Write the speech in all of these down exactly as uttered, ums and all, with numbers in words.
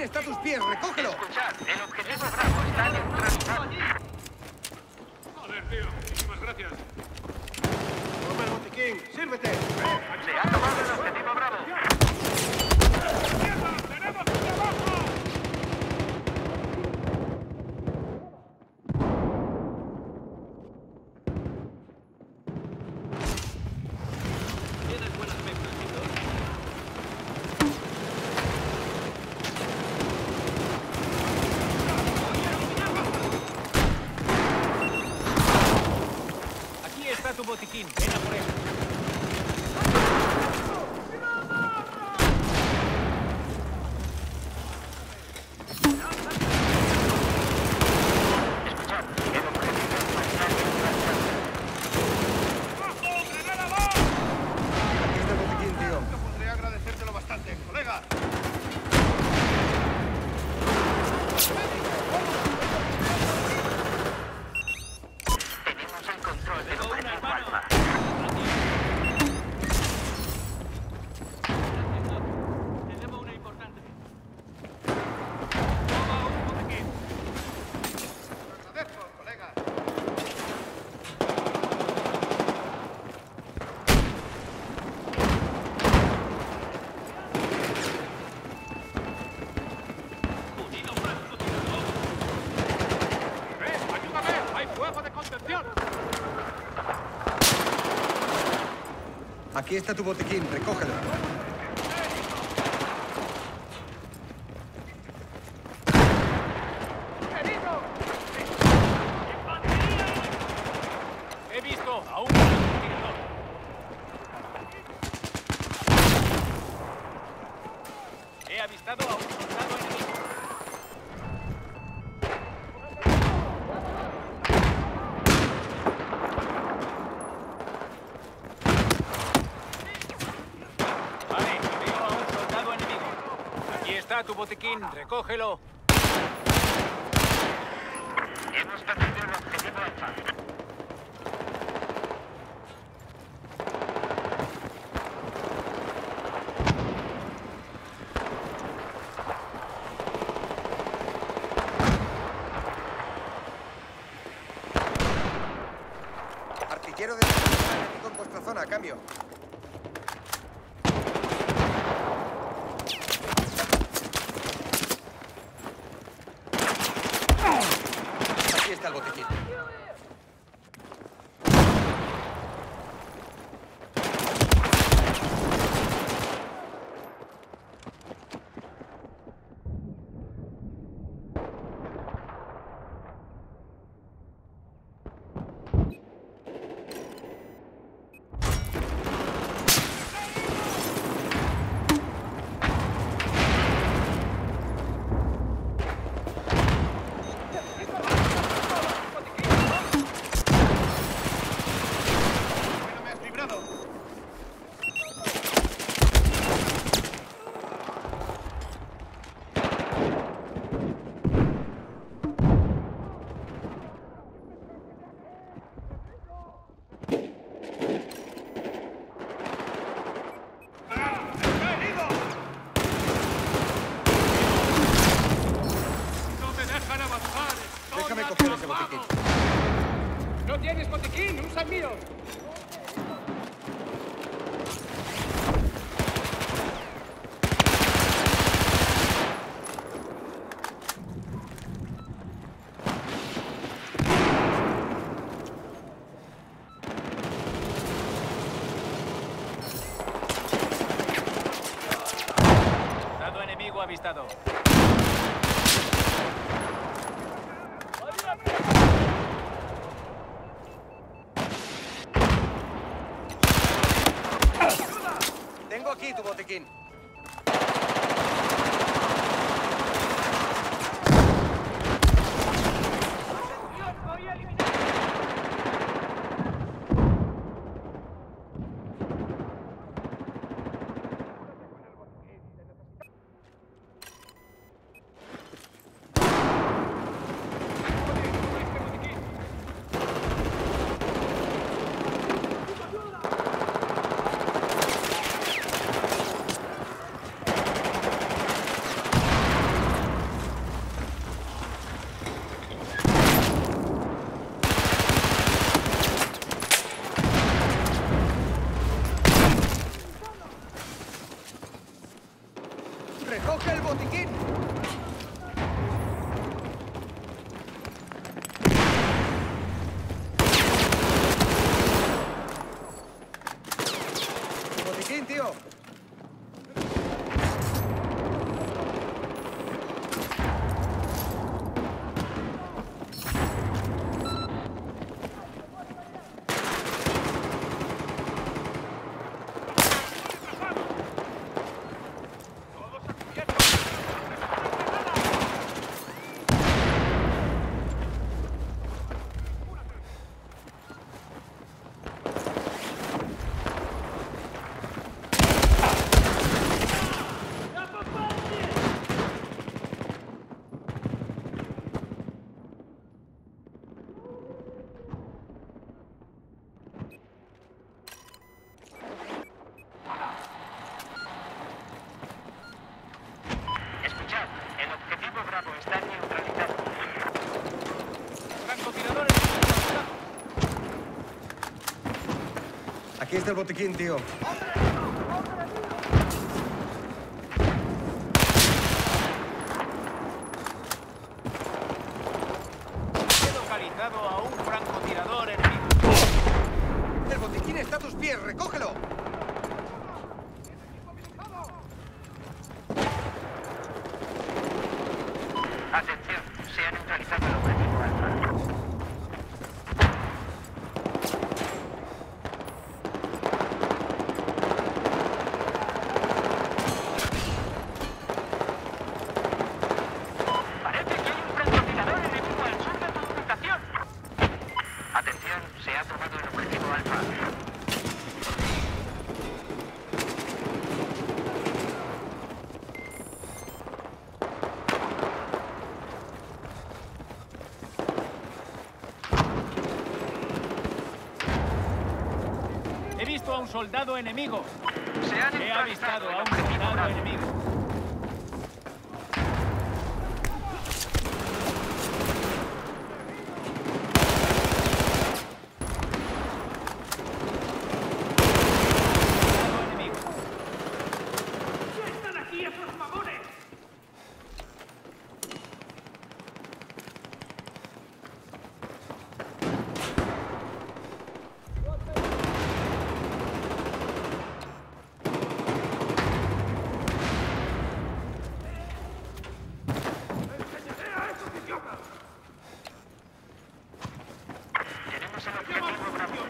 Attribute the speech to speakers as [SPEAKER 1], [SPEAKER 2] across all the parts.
[SPEAKER 1] está a tus pies, recógelo.
[SPEAKER 2] Escuchad, el objetivo Bravo está neutralizado.
[SPEAKER 3] Joder, tío. Muchísimas gracias.
[SPEAKER 1] Toma el botiquín, sírvete.
[SPEAKER 2] Se ha tomado el objetivo Bravo.
[SPEAKER 3] ¡Mierda! ¡Tenemos trabajo!
[SPEAKER 4] Tienes buenas mezclas, chicos. Aquí está tu botiquín. Ven a por él.
[SPEAKER 2] Escuchad, el objetivo está neutralizado.
[SPEAKER 3] ¡Bajo! ¡Granada va!
[SPEAKER 1] Aquí está el botiquín, tío.
[SPEAKER 3] No podría agradecértelo bastante, colega.
[SPEAKER 2] Tenemos el control del
[SPEAKER 4] Tengo una
[SPEAKER 2] objetivo
[SPEAKER 4] hermano.
[SPEAKER 2] Alfa.
[SPEAKER 4] Te debo una importante. Toma un botiquín.
[SPEAKER 3] Lo agradezco, colega.
[SPEAKER 4] Unido francotirador.
[SPEAKER 3] ¡Eh! ¡Ayúdame! ¡Hay fuego de contención!
[SPEAKER 1] Aquí está tu botiquín, recógelo.
[SPEAKER 4] He visto a un francotirador. He avistado a un soldado enemigo. Vale, veo a un soldado enemigo. Aquí está tu botiquín, recógelo.
[SPEAKER 2] Hemos perdido el objetivo Alfa.
[SPEAKER 1] Artillero de enemigo en vuestra zona, cambio. Aquí está el botiquín.
[SPEAKER 3] ¡No me has librado! ¡Está herido! ¡No me dejan avanzar! ¡Estoy
[SPEAKER 1] Déjame coger ese
[SPEAKER 3] atrapado!
[SPEAKER 1] botiquín.
[SPEAKER 3] ¡No tienes botiquín! ¡Usa el mío!
[SPEAKER 4] Soldado enemigo avistado.
[SPEAKER 1] Tengo aquí tu botiquín. ¡Recoge el botiquín! ¡Botiquín, tío!
[SPEAKER 2] Escuchad, el objetivo Bravo está neutralizado.
[SPEAKER 4] Francotiradores.
[SPEAKER 1] Aquí está el botiquín, tío.
[SPEAKER 4] He localizado a un francotirador enemigo.
[SPEAKER 1] El botiquín está a tus pies, recógelo.
[SPEAKER 2] Atención, se ha neutralizado el objetivo Alfa. Parece que hay un francotirador enemigo al sur de tu ubicación. Atención, se ha tomado el objetivo Alfa.
[SPEAKER 4] He visto a un soldado enemigo.
[SPEAKER 2] Se ha
[SPEAKER 4] He avistado
[SPEAKER 2] neutralizado el
[SPEAKER 4] a un
[SPEAKER 2] objetivo
[SPEAKER 4] soldado
[SPEAKER 2] Bravo.
[SPEAKER 4] enemigo. Soldado enemigo.
[SPEAKER 3] ¡Están aquí esos mamones!
[SPEAKER 2] Tenemos el objetivo Bravo.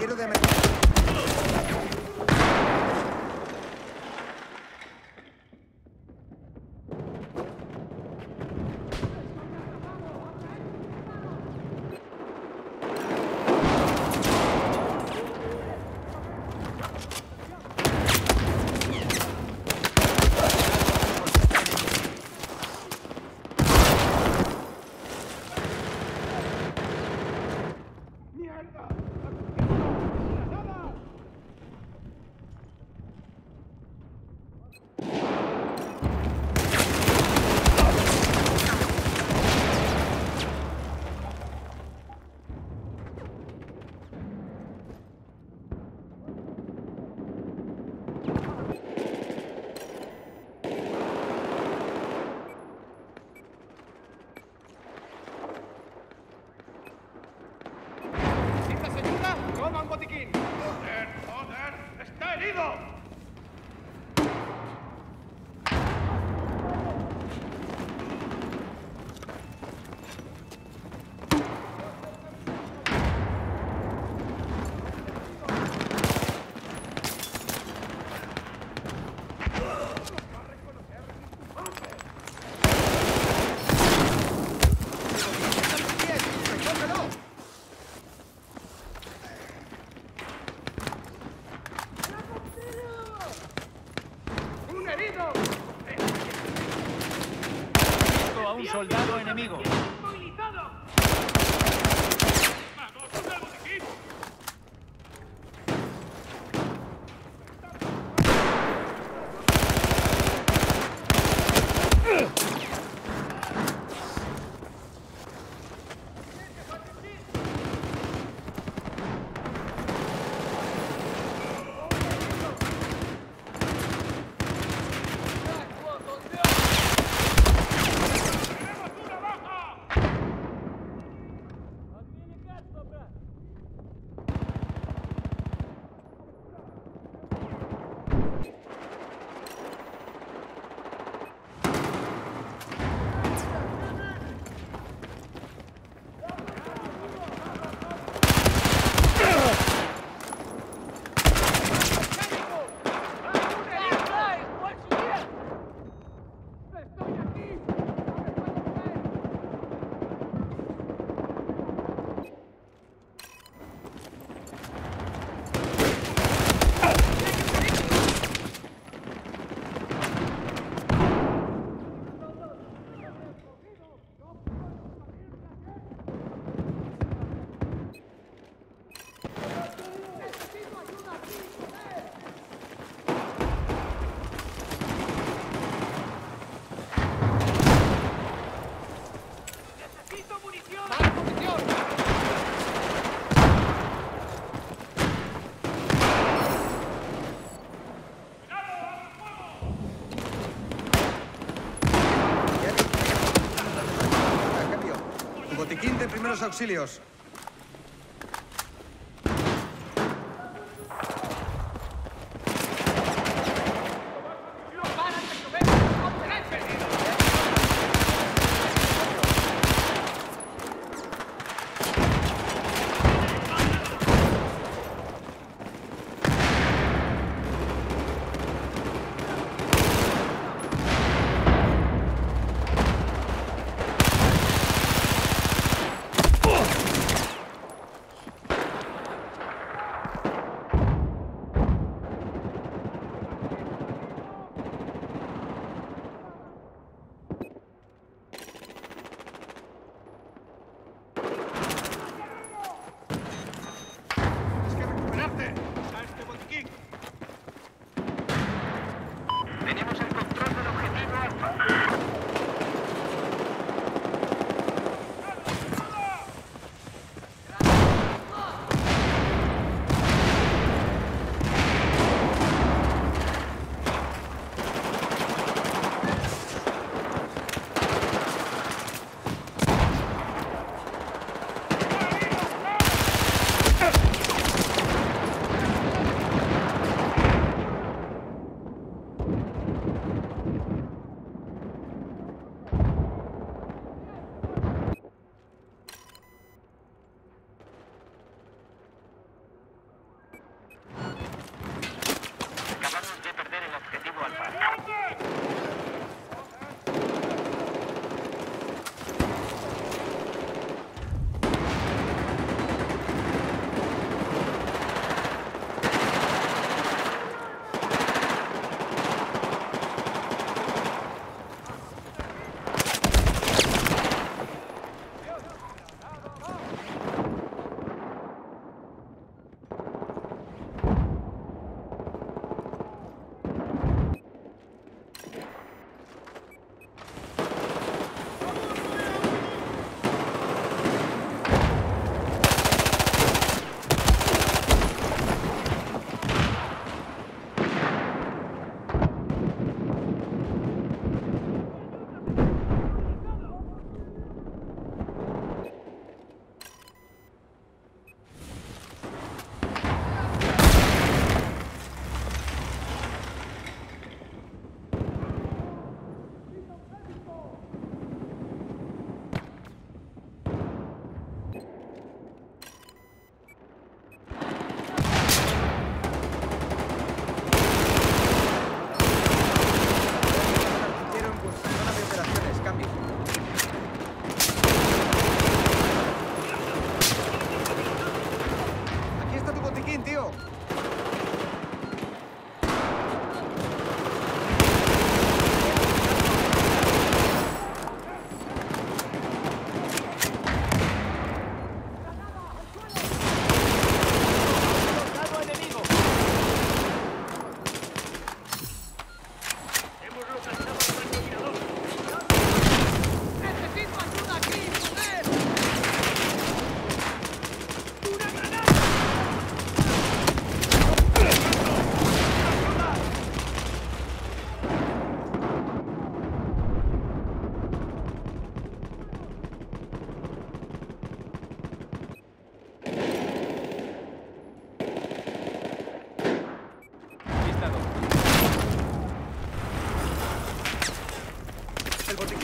[SPEAKER 1] Requiero de emergencia.
[SPEAKER 3] ¡Toma un botiquín! ¡Joder, joder! ¡Está herido!
[SPEAKER 4] A un soldado enemigo.
[SPEAKER 1] Botiquín de primeros auxilios.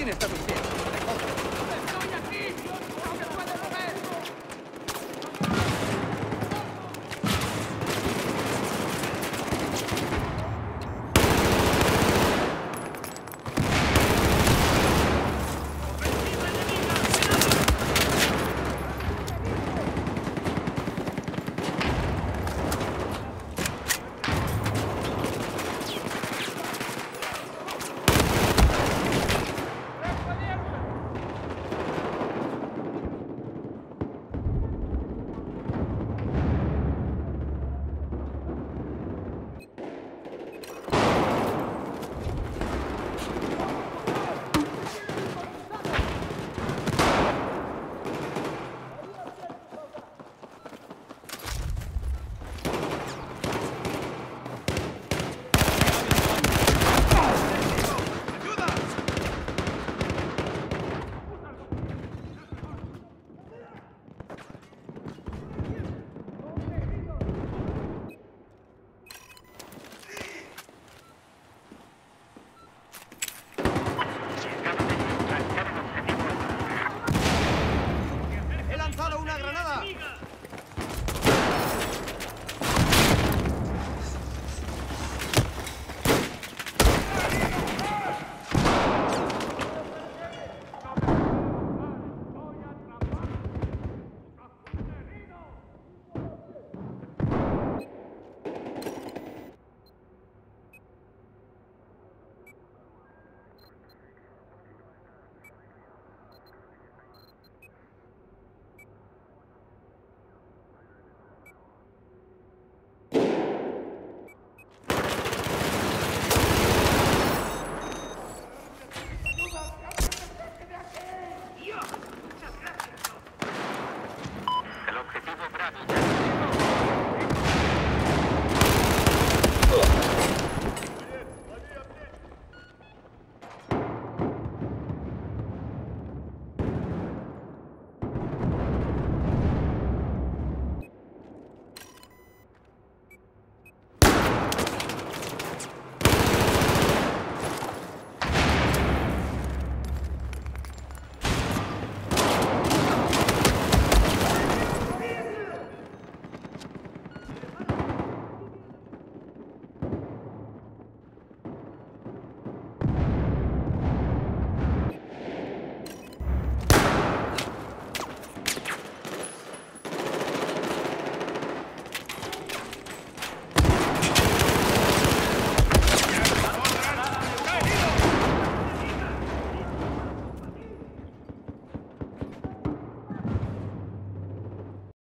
[SPEAKER 1] botiquín está a tus pies.